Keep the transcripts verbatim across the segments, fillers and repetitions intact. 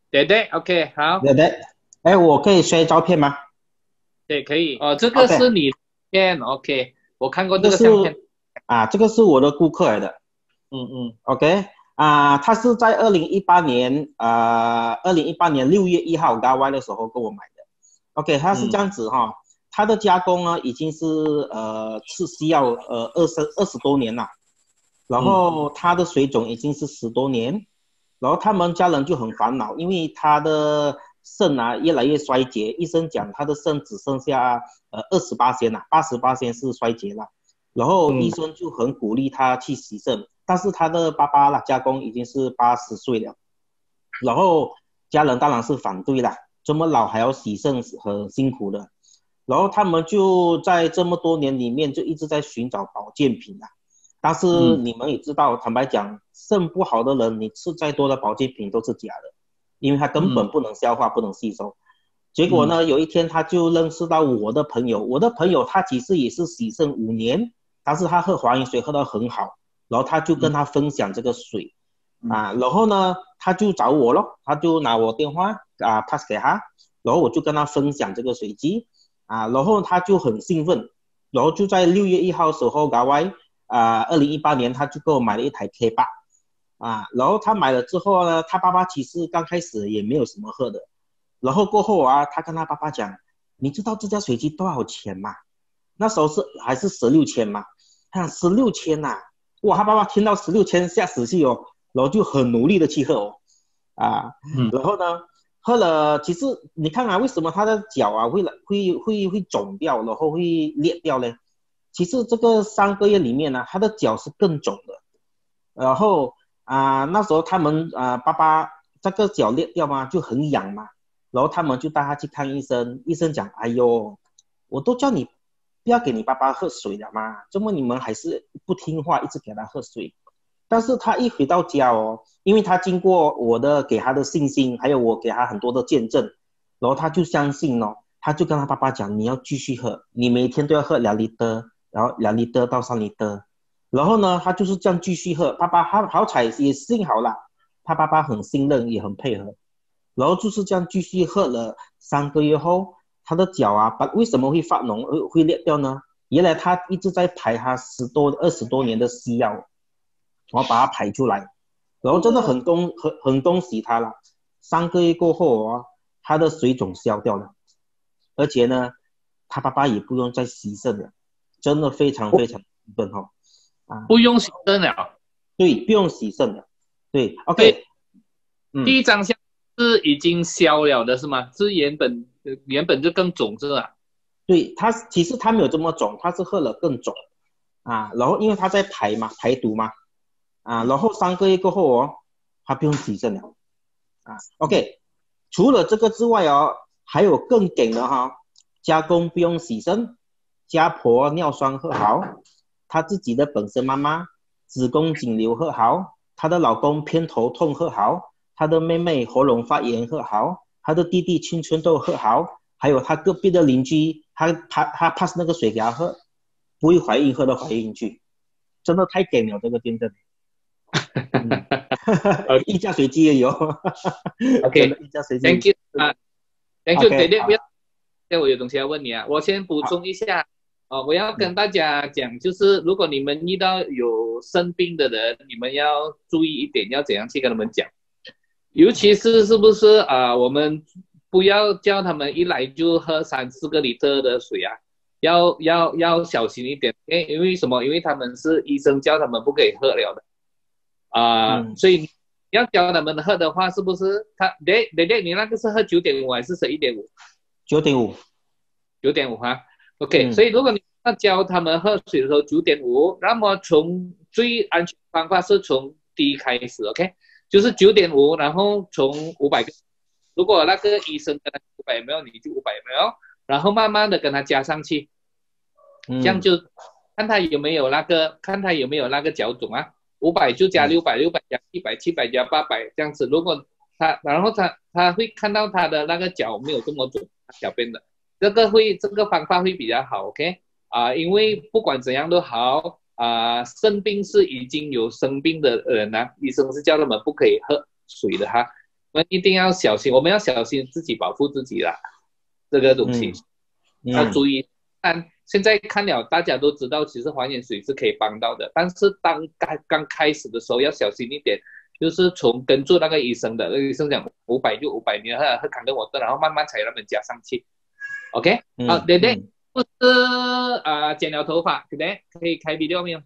对对，OK，好， 对对，哎，我可以 share 照片吗对，可以。哦，这个是 ？OK， 你的片，OK，我看过这这个是个相片。 啊，这个是我的顾客来的。 嗯嗯 OK，啊，他是在二零一八年啊，二零一八年六月一号 g a w 的时候跟我买的。OK，他是这嗯样子哈，他的加工呢已经是呃是需要呃二十二十多年了，然嗯后他的水肿已经是十多年，然后他们家人就很烦恼，因为他的肾啊越来越衰竭，医生讲他的肾只剩下呃二十八先了，八十八先是衰竭了。然后医嗯生就很鼓励他去洗肾，但是他的爸爸啦，家公已经是八十岁了，然后家人当然是反对啦，这么老还要洗肾，很辛苦的。然后他们就在这么多年里面就一直在寻找保健品啊，但是嗯你们也知道，坦白讲，肾不好的人，你吃再多的保健品都是假的，因为它根嗯本不能消化，不能吸收。结果嗯呢，有一天他就认识到我的朋友，我的朋友他其实也是洗肾五年，但是他喝华饮水喝得很好，然后他就跟嗯他分享这个水嗯啊，然后呢，他就找我咯，他就拿我电话啊 pass 给他，然后我就跟他分享这个水机啊，然后他就很兴奋，然后就在六月一号时候，搞外啊，二零一八年他就给我买了一台 K 八啊，然后他买了之后呢，他爸爸其实刚开始也没有什么喝的，然后过后啊，他跟他爸爸讲，你知道这家水机多少钱吗？那时候是还是十六千嘛，他讲十六千呐，哇，他爸爸听到十六千吓死去哦，然后就很努力的去喝哦，啊， 嗯然后呢，喝了，其实你看啊，为什么他的脚啊会会会会肿掉，然后会裂掉呢？其实这个三个月里面呢、啊，他的脚是更肿的。然后啊、那时候他们啊、爸爸这个脚裂掉嘛，就很痒嘛，然后他们就带他去看医生，医生讲，哎呦，我都叫你不要给你爸爸喝水了嘛，怎么你们还是不听话，一直给他喝水？但是他一回到家哦，因为他经过我的给他的信心，还有我给他很多的见证，然后他就相信哦，他就跟他爸爸讲，你要继续喝，你每天都要喝两 liter，然后两 liter 到三 liter，然后呢，他就是这样继续喝，爸爸他好彩也幸好啦，他爸爸很信任，也很配合，然后就是这样继续喝了三个月后，他的脚啊，把为什么会发脓，会会裂掉呢？原来他一直在排他十多二十多年的西药，然后把它排出来，然后真的很恭很很恭喜他了。三个月过后哦，他的水肿消掉了，而且呢，他爸爸也不用再洗肾了，真的非常不非常兴奋哈、哦、啊， 不用洗肾了。 对，不用洗肾了，对所以 ，OK，嗯， 第一张相是已经消了的是吗？是原本原本就更肿是吧？ 对，他其实他没有这么肿，他是喝了更肿啊，然后因为他在排嘛，排毒嘛，啊，然后三个月过后哦，他不用洗肾了啊，OK，除了这个之外哦，还有更顶的哈，家公不用洗肾，家婆尿酸喝好，她自己的本身妈妈子宫颈瘤喝好，她的老公偏头痛喝好，她的妹妹喉咙发炎喝好，她的弟弟青春痘喝好，还有她隔壁的邻居，他他他 pass 那个水给她喝，不会怀孕喝到怀孕去，真的太给了这个见证。嗯，一家随机而已哦，真的，一家随机。 OK，Thank you 啊，Thank you，对 OK， 对，不要， 好， 对我有东西要问你啊，我先补充好， 一下哦，我要嗯跟大家讲，就是如果你们遇到有生病的人，你们要注意一点，要怎样去跟他们讲，尤其是是不是啊、呃我们不要叫他们一来就喝三四个 liter 的水啊，要要要小心一点，因为因为什么？因为他们是医生叫他们不可以喝了的。啊、呃嗯， 所以你要教他们喝的话，是不是他？对对对，你那个是喝九点五还是十一点五？ 九点五， 九点五哈。OK，所嗯以如果你要教他们喝水的时候九点五，那么从最安全的方法是从低开始，OK，就是九点五，然后从五百个，如果那个医生跟他五百 ml，你就五百 ml，然后慢慢的跟他加上去，这样嗯就看他有没有那个，看他有没有那个脚肿啊。五百就加嗯六百，六百加七百，七百加八百这样子。如果他，然后他他会看到他的那个脚没有这么肿，小便的，这个会这个方法会比较好，OK 啊、因为不管怎样都好啊、生病是已经有生病的人啊，医生是叫他们不可以喝水的哈。 们一定要小心，我们要小心自己保护自己啦，这个东西、 嗯、 要注意。但现在看了，大家都知道，其实还原水是可以帮到的，但是当刚刚开始的时候要小心一点，就是从跟住那个医生的，那个医生讲五百就五百，你喝喝康跟我的，然后慢慢才让他们加上去。OK，、嗯、好，对对， 嗯、 不是啊、呃，剪了头发，对不对？可以开 video 没有？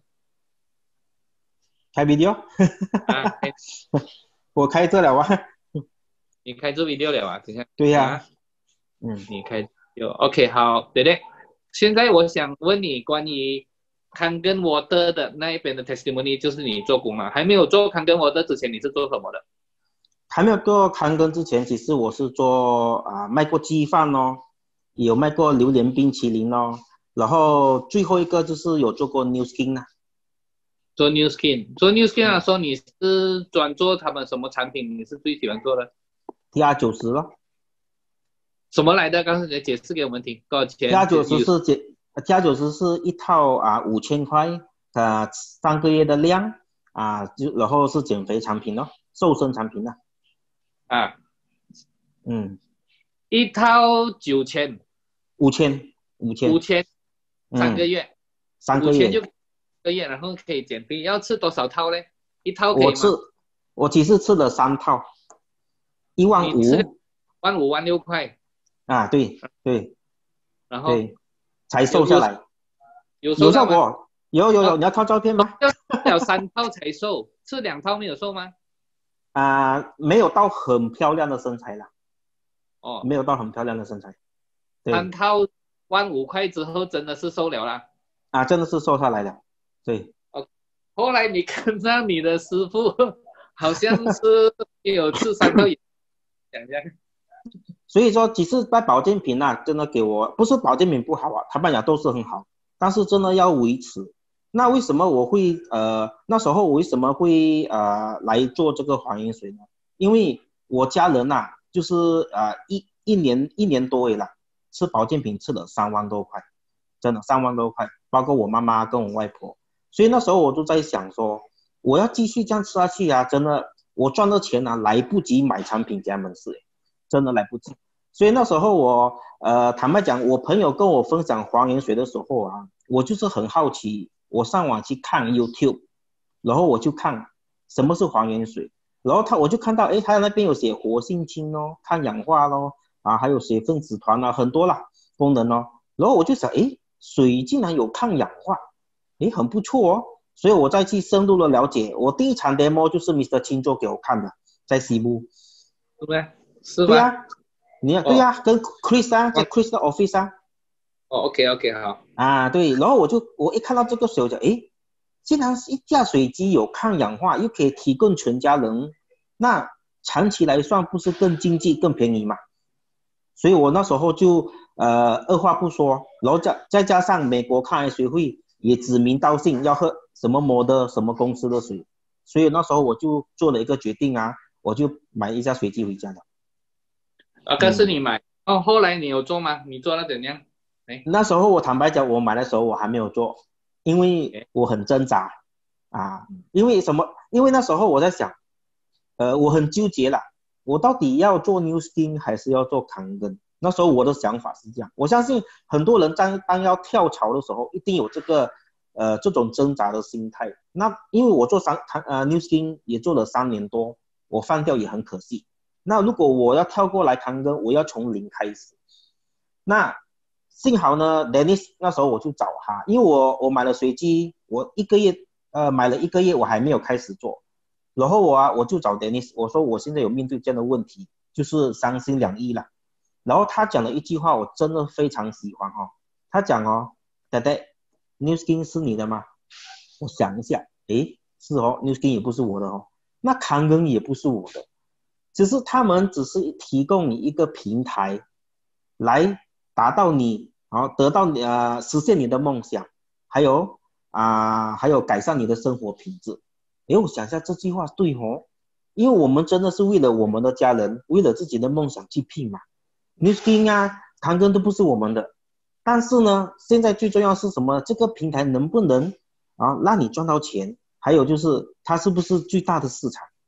开 video？ 啊，开我开这了啊。 你开这 video 了啊？等一下。 对呀、啊啊。 嗯， 你开有 OK 好，对对。现在我想问你关于康根 water 的那一边的 testimony， 就是你做工吗？还没有做康根 water 之前，你是做什么的？ 还没有做康根之前，其实我是做啊、呃、卖过鸡饭哦，有卖过榴莲冰淇淋哦，然后最后一个就是有做过 New Skin 啊。 做 New Skin， 做 New Skin 啊， 嗯、 说你是专做他们什么产品？你是最喜欢做的 T R 九十咯。 什么来的？刚才你解释给我们听，多少钱 T R 九十是解 T R 九十是一套啊五千块啊三个月的量啊，就然后是减肥产品咯，瘦身产品啊。 啊， 嗯， 一套九千， 五千五千五千，三个月， 嗯、三个月， 五千就一个月，然后可以减肥。要吃多少套呢？一套可以吗？ 我吃我其实吃了三套，一万五， 万五万六块啊，对对， 然后对，才瘦下来， 有有效果，有有有，你要看照片吗？ 要三套才瘦，吃两套没有瘦吗？ 啊、呃，没有到很漂亮的身材啦， 哦， 没有到很漂亮的身材， 三套万五块之后真的是瘦了啦， 啊，真的是瘦下来了，对。 哦，后来你看到你的师傅好像是也有吃三套，讲一下。 所以说，其实卖保健品啊，真的给我不是保健品不好啊，他们讲都是很好，但是真的要维持。那为什么我会呃那时候我为什么会呃来做这个还原水呢？因为我家人呐、啊，就是呃一一年一年多了，吃保健品吃了三万多块，真的三万多块，包括我妈妈跟我外婆。所以那时候我就在想说，我要继续这样吃下去啊，真的我赚的钱啊来不及买产品给他们吃。真的来不及，所以那时候我呃坦白讲，我朋友跟我分享还原水的时候啊，我就是很好奇，我上网去看 YouTube， 然后我就看什么是还原水，然后他我就看到，诶，他那边有写活性氢哦，抗氧化咯，啊，还有水分子团啊，很多啦功能哦，然后我就想，诶，水竟然有抗氧化，诶，很不错哦，所以我再去深入的了解，我第一场 demo 就是 Mister 清做给我看的，在西部， 对不对？是吧？ 对呀、啊，你对呀、啊哦，跟 Chris 啊，在 Chris 的 office 啊。 哦 ，OK OK 好。 啊，对，然后我就我一看到这个水，我就诶，既然是一架水机有抗氧化，又可以提供全家人，那长期来算不是更经济更便宜嘛？所以我那时候就呃二话不说，然后再再加上美国抗癌学会也指名道姓要喝什么模的什么公司的水，所以那时候我就做了一个决定啊，我就买一架水机回家了。 啊，可是你买、嗯、哦，后来你有做吗？你做了怎样？哎， 那时候我坦白讲，我买的时候我还没有做，因为我很挣扎啊，因为什么？因为那时候我在想，呃，我很纠结啦，我到底要做 New Skin 还是要做康根？那时候我的想法是这样，我相信很多人当当要跳槽的时候，一定有这个呃这种挣扎的心态。那因为我做三呃 New Skin 也做了三年多，我放掉也很可惜。那如果我要跳过来康根，我要从零开始。那幸好呢 ，Dennis 那时候我就找他，因为我我买了水机，我一个月呃买了一个月，我还没有开始做。然后我啊我就找 Dennis， 我说我现在有面对这样的问题，就是三心两意了。然后他讲了一句话，我真的非常喜欢哦。他讲哦，呆呆 ，New Skin 是你的吗？我想一下，诶，是哦 ，New Skin 也不是我的哦，那康根也不是我的。只是他们只是提供你一个平台，来达到你，然后得到你呃实现你的梦想，还有啊、呃、还有改善你的生活品质。诶，我想一下这句话对哦，因为我们真的是为了我们的家人，为了自己的梦想去拼嘛。New Skin 啊，康根都不是我们的，但是呢，现在最重要是什么？这个平台能不能啊让你赚到钱？还有就是它是不是最大的市场？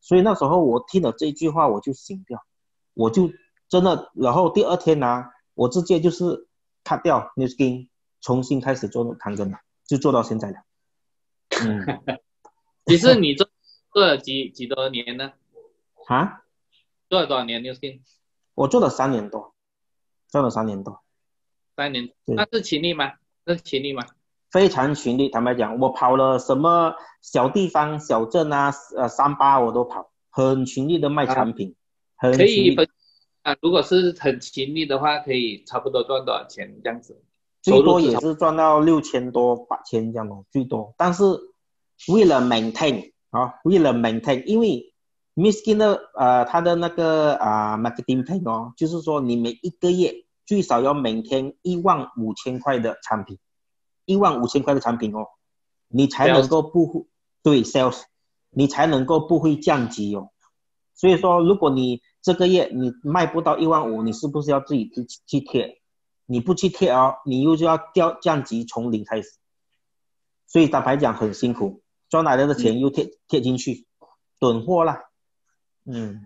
所以那时候我听了这句话我就醒掉，我就真的，然后第二天呢、啊，我直接就是 cut 掉 Nu Skin， 重新开始做长庚了，就做到现在了。嗯， 其实你做做了几几多年呢？ 啊？ 做了多少年 Nu Skin？ 我做了三年多，做了三年多。 三年，那是勤力吗？那是勤力吗？ 非常勤力，坦白讲，我跑了什么小地方、小镇啊，呃，三八我都跑，很勤力的卖产品，啊、很可勤力。 以啊，如果是很勤力的话，可以差不多赚多少钱这样子？ 最多也是赚到六千多、八千这样咯，最多。但是为了 maintain 啊，为了 maintain， 因为 Nu Skin 的呃它的那个啊、呃、marketing plan 哦，就是说你每一个月最少要 maintain 一万五千块的产品，一万五千块的产品哦，你才能够不对 sales， 你才能够不会降级哦。所以说，如果你这个月你卖不到一万五，你是不是要自己去去贴？你不去贴哦，你又就要掉降级，从零开始。所以坦白讲很辛苦，赚来的钱又贴、嗯、贴进去，囤货啦。嗯。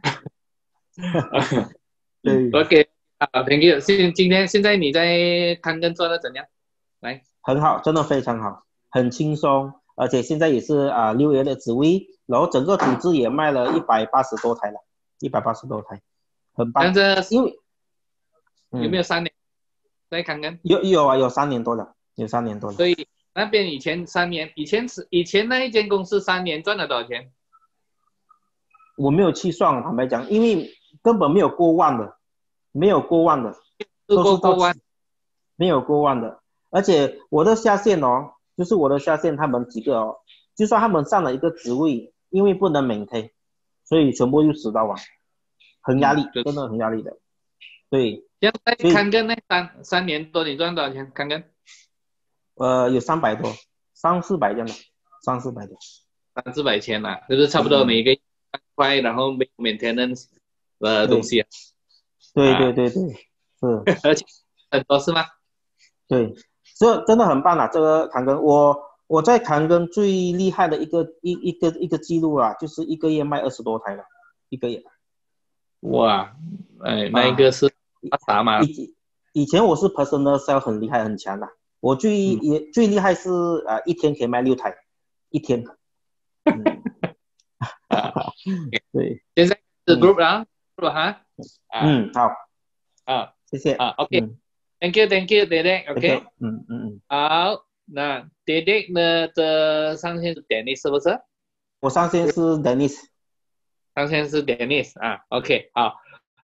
对。OK， 好 ，Thank you。现今天现在你在康根做的怎样？来。 很好，真的非常好，很轻松，而且现在也是啊、呃、六月的职位，然后整个组织也卖了一百八十多台了，一百八十多台，很棒。 这因为、 嗯、有没有三年在康根？ 有有啊，有三年多了，有三年多了。 所以那边以前三年，以前是以前那一间公司三年赚了多少钱？ 我没有去算，坦白讲，因为根本没有过万的，没有过万的， 都是过万， 没有过万的。而且我的下线哦，就是我的下线，他们几个哦，就算他们上了一个职位，因为不能maintain，所以全部又死到完，很压力，嗯、真的很压力的。对。 现在康根呢，三三年多，你赚多少钱？康根？ 呃，有三百多，三四百这样的，三四百多， 三四百千啦、啊，就是差不多每个三块，然后没 maintenance 的东西、啊。 对对对对，是， 而且很多是吗？ 对。这真的很棒啊！这个康根，我我在康根最厉害的一个一一个一个记录啊，就是一个月卖二十多台了，一个月。 哇，哎，那一个是啥嘛？ 以以前我是 personal sale 很厉害很强的，我最、嗯、也最厉害是呃一天可以卖六台，一天。嗯、对， 现在是 group 啊 ，group 哈。 嗯，好， 啊， 谢谢啊 ，OK。嗯Thank you, thank you, Dedek. OK， 嗯嗯嗯， 好，那 Dedek 呢的上线是 Dennis 是不是？ 我上线是 Dennis， 上线是 Dennis 啊。OK， 好，